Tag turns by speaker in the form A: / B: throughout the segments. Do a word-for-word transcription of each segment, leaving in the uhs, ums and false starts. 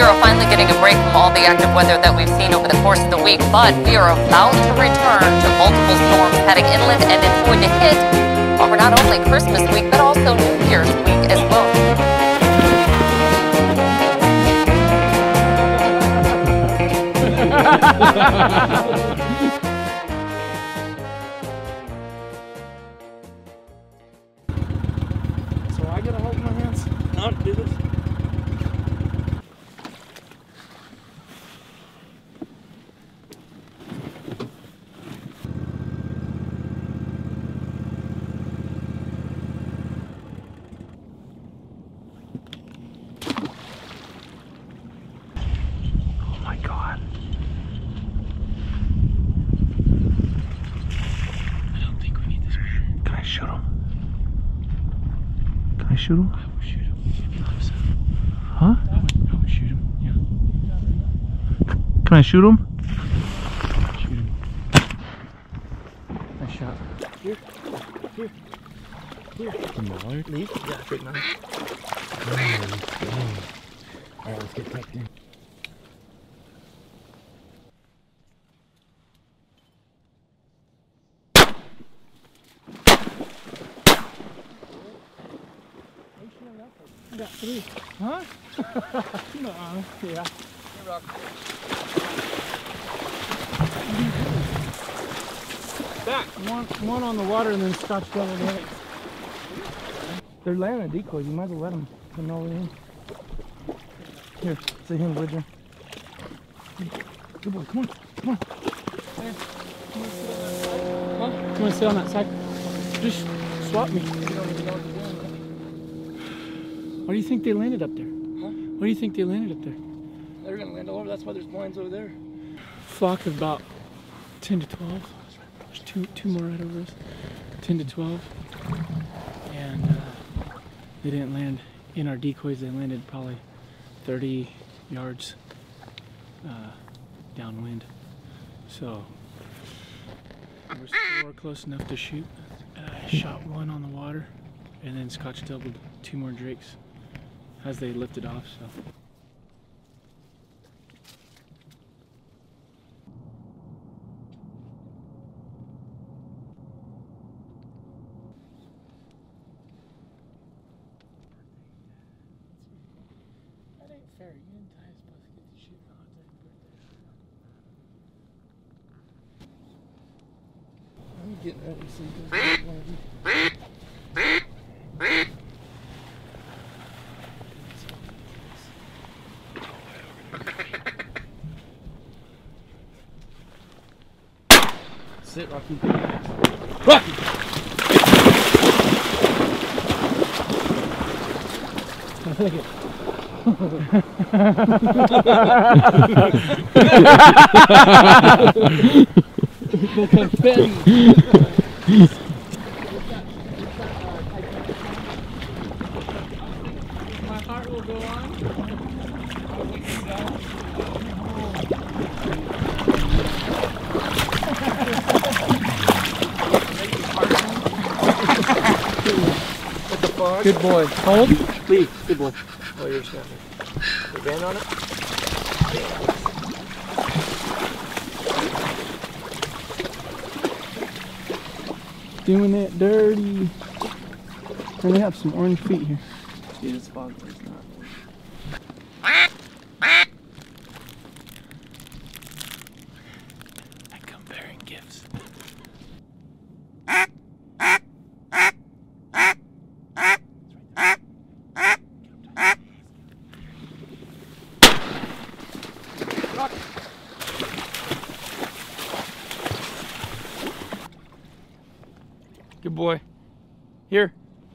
A: are finally getting a break from all the active weather that we've seen over the course of the week, but we are about to return to multiple storms heading inland, and it's going to hit over not only Christmas week, but also New Year's week as well.
B: So I gotta hold my hands. No, do this. Oh my God. I don't think we need this man. Can I shoot him? Can I shoot him? I would shoot him. Huh? I would, I would shoot him, yeah. Can I shoot him? Shoot him. Nice shot. Here. Here. Here. Mallard? Leaf? Yeah, big mallard. Oh, alright, let's get back in. I got three. Huh? No, yeah. Back. One, one on the water and then Scotch double the other. They're landing decoys. You might as well let them come over in. Here, see him, Bridger. Good boy. Come on. Come on. Hey. Huh? Come on, sit on that side. Just swap me. Why do you think they landed up there? Huh? Why do you think they landed up there? They're gonna land all over. That's why there's blinds over there. Flock of about ten to twelve. There's two, two more right over us. ten to twelve. And uh, they didn't land in our decoys. They landed probably thirty yards uh, downwind. So we're still close enough to shoot. Uh, I shot one on the water, and then Scotch doubled two more drakes as they lifted off. So. That ain't fair. You didn't tie us supposed to get to shoot on his birthday. I'm getting ready so you guys don't want to Sit, Rocky. Rocky! Look at the confetti. My heart will go on. Good boy. Hold. Leave. Good boy. Oh, you're snapping. Put a band on it. Doing it dirty. And they have some orange feet here. See, this fog is not. I come bearing gifts. Good boy. Here.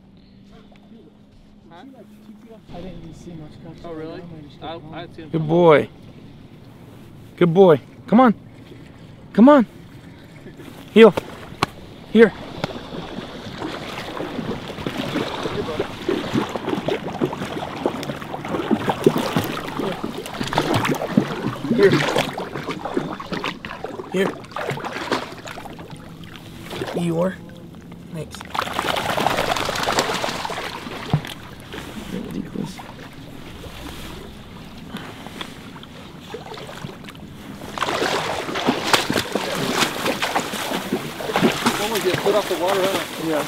B: Huh? I didn't even see much. Oh, really? I, I see him. Good boy. Good boy. Come on. Come on. Heel. Here. Here. Here. Eeyore. Thanks.
C: almost get put off the water, huh?
B: Yeah.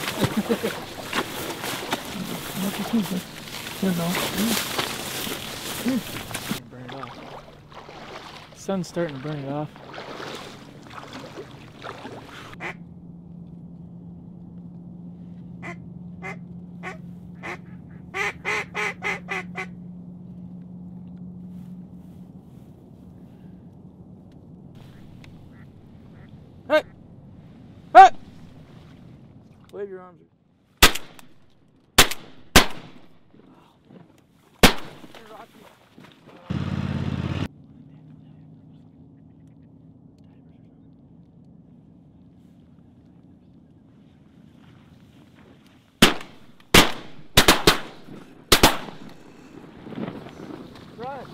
B: Burn it off. Sun's starting to burn it off. Hey! Hey! Wave your arms. Run!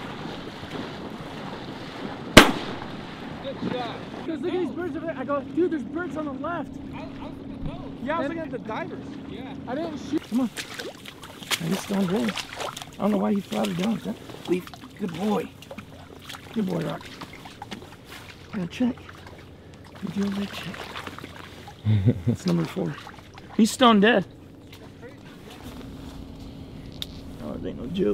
C: Good shot.
B: Because look at these birds over there. I go, dude, there's birds on the left.
C: I, I was looking at those.
B: Yeah, I was
C: And-
B: looking at the divers.
C: Yeah.
B: I didn't shoot. Come on. I just don't really. I don't know why he flouted down with that. Leaf. Good boy. Good boy, Rock. I gotta check. Did you over check? That's number four. He's stone dead. Oh, it ain't no joke.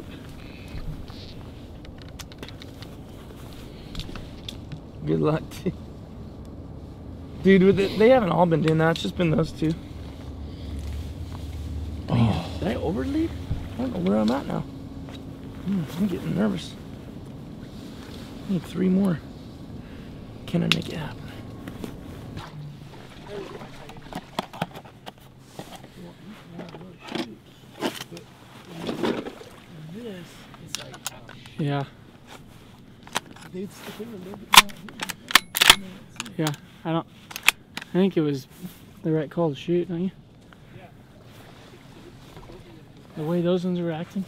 B: Good luck, dude. With it, they haven't all been doing that. It's just been those two. Man, did I overlead? I don't know where I'm at now. Hmm, I'm getting nervous. I need three more. Can I make it happen? Yeah. Yeah, I don't. I think it was the right call to shoot, don't you?
C: Yeah.
B: The way those ones were acting.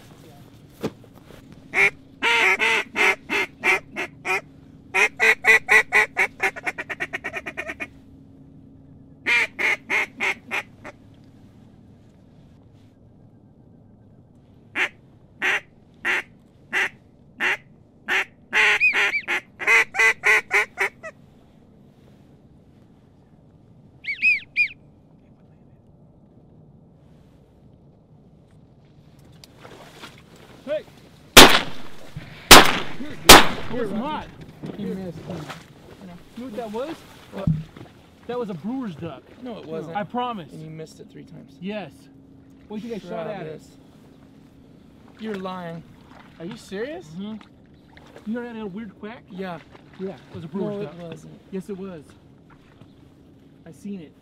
C: Hey.
B: It was not.
C: You missed.
B: You know what that was? What? That was a brewer's duck.
C: No, it wasn't.
B: I promise.
C: And you missed it three times.
B: Yes. What do you think I shot at it?
C: Travis. You're lying.
B: Are you serious? Mm-hmm. You heard that little weird quack?
C: Yeah.
B: Yeah, it was a brewer's
C: No, it
B: duck.
C: wasn't.
B: Yes, it was. I seen it.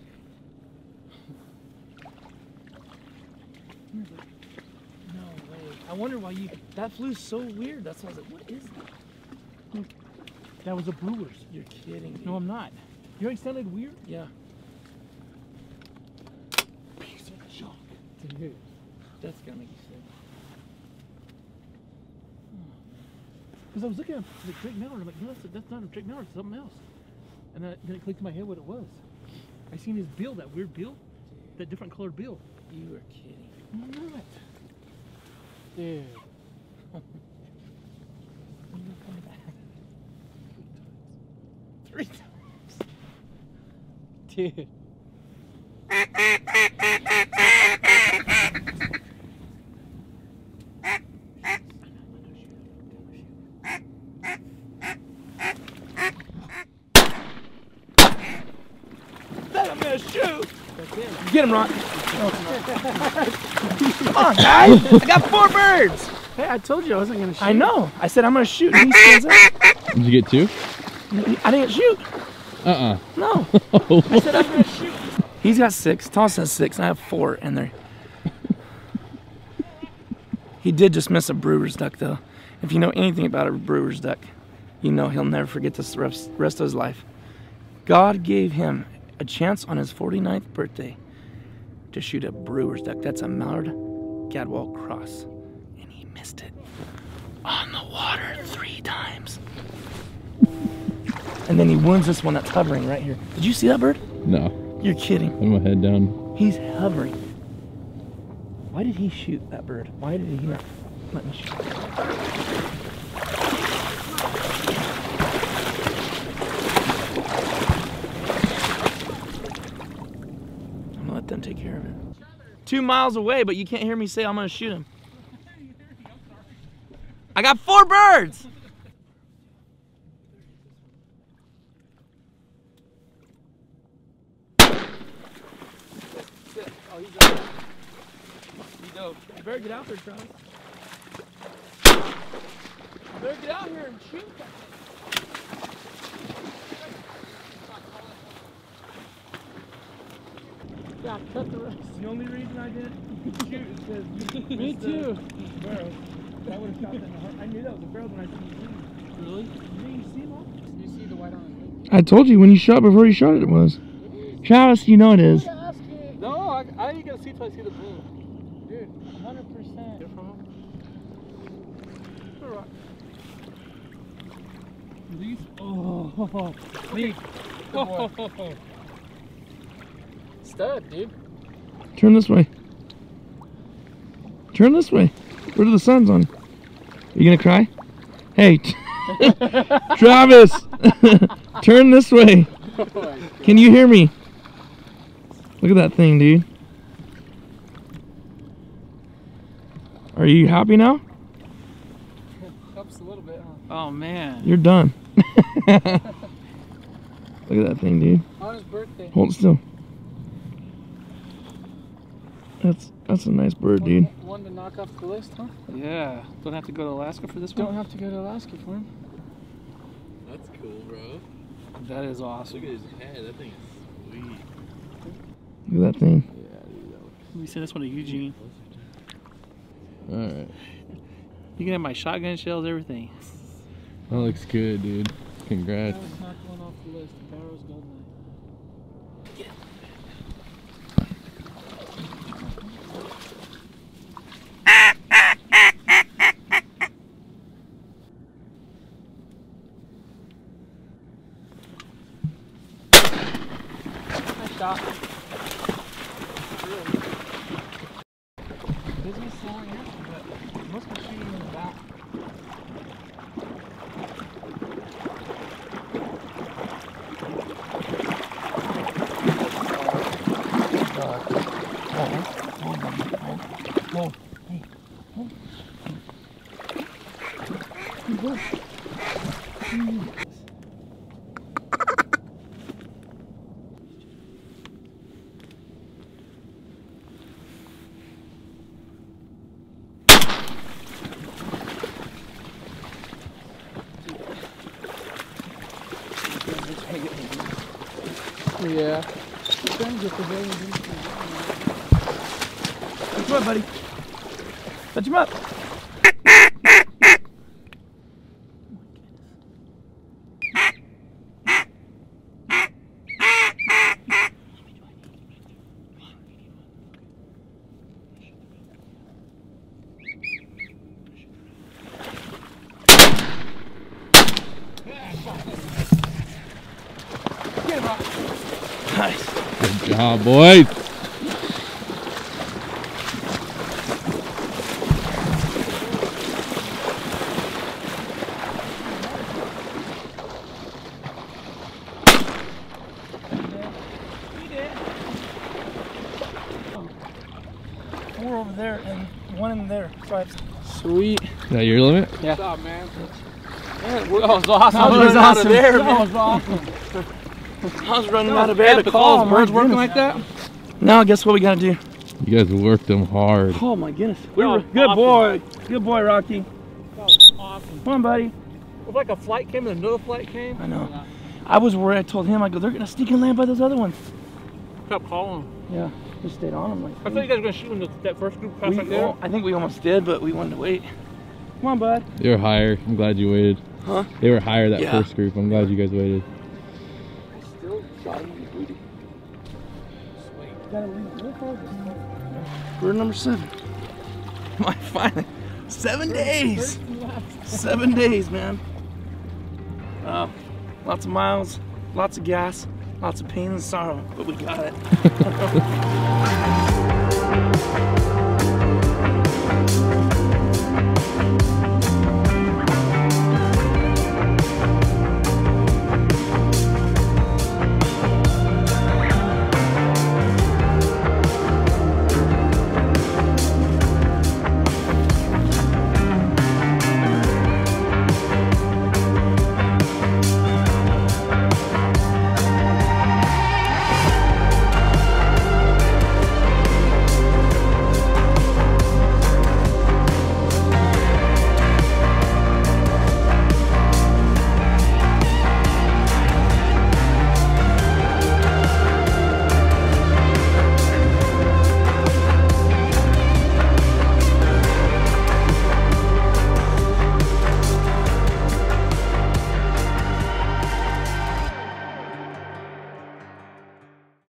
C: No way. I wonder why you. That flew so weird. That's why I was like, what is that?
B: That was a brewer's.
C: You're kidding me.
B: No, I'm not. You know it sounded weird?
C: Yeah.
B: Piece of junk. Dude.
C: That's gonna make you sick.
B: Because I was looking at the Drake Mallard, I'm like, no, that's, that's not a Drake Mallard, it's something else. And then, then it clicked in my head what it was. I seen his bill, that weird bill, that different colored bill.
C: You are kidding.
B: I'm not. Dude.
C: When you come back.
B: Three times. Dude.
C: I'm gonna shoot.
B: Get him, Ron.
C: Come on, guys. I got four birds.
B: Hey, I told you I wasn't going to shoot.
C: I know. I said I'm gonna shoot. And he stands up.
D: Did you get two?
C: I didn't shoot.
D: Uh-uh.
C: No. I said I'm gonna shoot. He's got six. Toss has six. And I have four in there. He did just miss a brewer's duck, though. If you know anything about a brewer's duck, you know he'll never forget this the rest rest of his life. God gave him a chance on his forty-ninth birthday to shoot a brewer's duck. That's a mallard gadwall cross. And he missed it on the water three times. And then he wounds this one that's hovering right here. Did you see that bird?
D: No.
C: You're kidding.
D: Put my head down.
C: He's hovering. Why did he shoot that bird? Why did he not let me shoot? them take care of it. Two miles away, but you can't hear me say I'm gonna shoot him. I got four birds! Oh, he dove. He dove. You better get out there, Travis. You better get out here and shoot that thing. Yeah, cut the rest. The only reason I didn't shoot is because me too. Barrels. I would have shot that in the heart. I knew that was a barrel when I seen the Really? You didn't see them all? You see the white on the I told you when you shot before you shot it, it was. Travis, you know it is.
B: No, I, I ain't gonna see till I see the blue. Dude, one hundred percent. Get from him. These? Oh, Lee. Oh, stud, dude.
C: Turn this way. Turn this way. Where are the sun's on? Are you gonna cry? Hey, Travis, turn this way. Can you hear me? Look at that thing, dude. Are you happy now?
B: Helps a little bit, huh? Oh man.
C: You're done. Look at that thing, dude.
B: On his birthday.
C: Hold still. That's that's a nice bird, dude.
B: One to knock off the list, huh? Yeah. Don't have to go to Alaska for this one? Don't have to go to Alaska for him.
E: That's cool, bro.
B: That is awesome.
E: Look at his head. That thing is sweet.
C: Look at that thing.
B: Yeah, dude. Let me send this one to Eugene.
E: Alright.
B: You can have my shotgun shells, everything.
E: That looks good, dude. Congrats.
B: That was not going off the list. The Barrow's Golden Eye. Shot. Really. Busy slowing in, but must be shooting in the back. Whoa. Hey. Whoa. Yeah. Trying to get the very
C: Touch him up, buddy. Touch him up. Nice.
E: Good job, boys.
C: Four over there and one in there. So
B: Sweet.
E: Is that your limit?
B: Yeah. What's up, man? Yeah, that was awesome.
C: That was awesome.
B: There,
C: that
B: was awesome.
C: I was running out of air to call.
B: Birds working like that?
C: Now, guess what we gotta do?
E: You guys worked them hard.
C: Oh my goodness.
B: We were,
C: good
B: awesome.
C: boy. Good boy, Rocky.
B: That was awesome.
C: Come on, buddy.
B: It was like a flight came and another flight came.
C: I know. Yeah. I was worried. I told him, I go, they're gonna sneak and land by those other ones.
B: Kept calling.
C: Yeah, just stayed on them. Like,
B: I thought you guys were gonna shoot when the, that first group passed
C: we,
B: right there.
C: well, I think we almost did, but we wanted to wait. Come on, bud.
E: They were higher. I'm glad you waited.
C: Huh?
E: They were higher that
C: yeah.
E: first group. I'm glad you guys waited.
C: I still shot him, booty. Bird number seven. My finally. Seven days. Seven days, man. Uh, lots of miles, lots of gas, lots of pain and sorrow, but we got it.